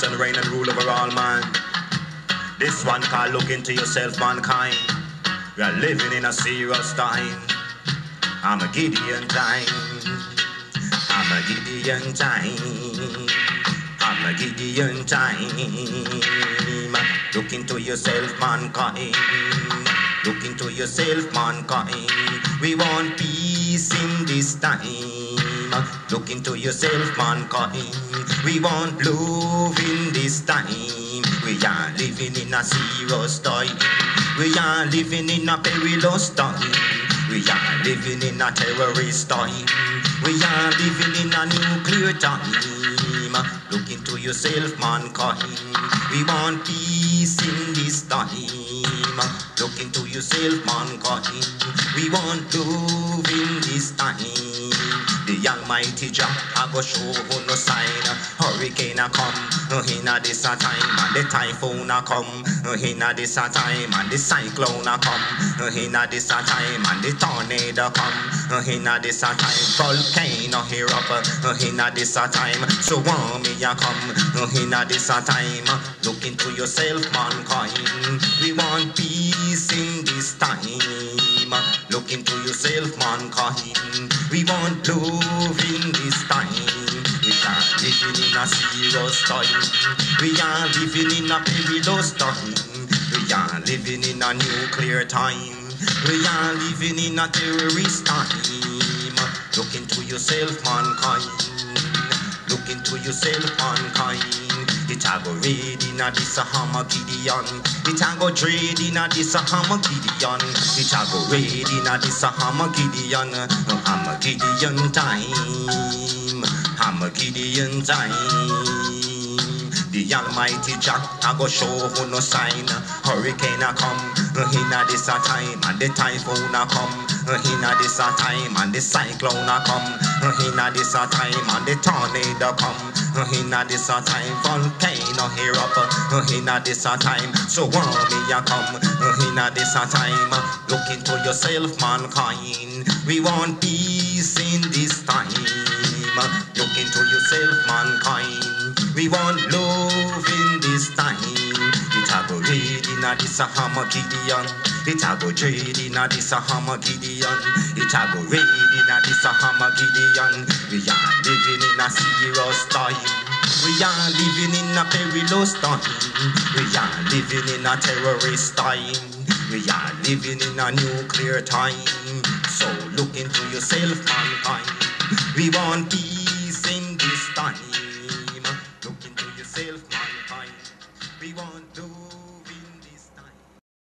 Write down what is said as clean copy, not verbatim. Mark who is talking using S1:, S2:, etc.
S1: and reign and rule over all man. This one called look into yourself, mankind. We are living in a serious time. I'm a Gideon time. I'm a Gideon time. I'm a Gideon time. Look into yourself, mankind. Look into yourself, mankind. We want peace in this time. Look into yourself, mankind. We want love in this time. We are living in a serious time. We are living in a perilous time. We are living in a terrorist time. We are living in a nuclear time. Look into yourself, mankind. We want peace in this time. Look into yourself, mankind. We want love in this time. The Almighty Jah I go show who no sign. Hurricane a come in a this a time, and the typhoon a come in a this a time, and the cyclone a come in a this a time, and the tornado come in a this a time. Volcano here up in a this a time. So warm me a come in a this a time. Look into yourself, mankind. We want peace in this time. Look into yourself, mankind. We want love in this time. We are living in a serious time. We are living in a perilous time. We are living in a nuclear time. We are living in a terrorist time. Look into yourself, mankind. Look into yourself, mankind. It a go raid in a this a Armageddon. It a go trade in a this a Armageddon. It a go raid in a this a Armageddon. Armageddon time. Armageddon time. The Almighty Jah I go show who no sign. Hurricane a come in a this a time, and the typhoon a come in a this a time, and the cyclone a come in a this a time, and the tornado come in a this a time. Volcano here up in a this a time. So warm me a come in a this a time. Look into yourself, mankind. We want peace in this time. Look into yourself, mankind. We want love in this time. It a go raid in a this a Armageddon. It a go trade in a this a Armageddon. It a go raid in a this a Armageddon. We are living in a serious time. We are living in a perilous time. We are living in a terrorist time. We are living in a nuclear time. So look into yourself, mankind. We want peace in this time. Look into yourself, mankind. We want love.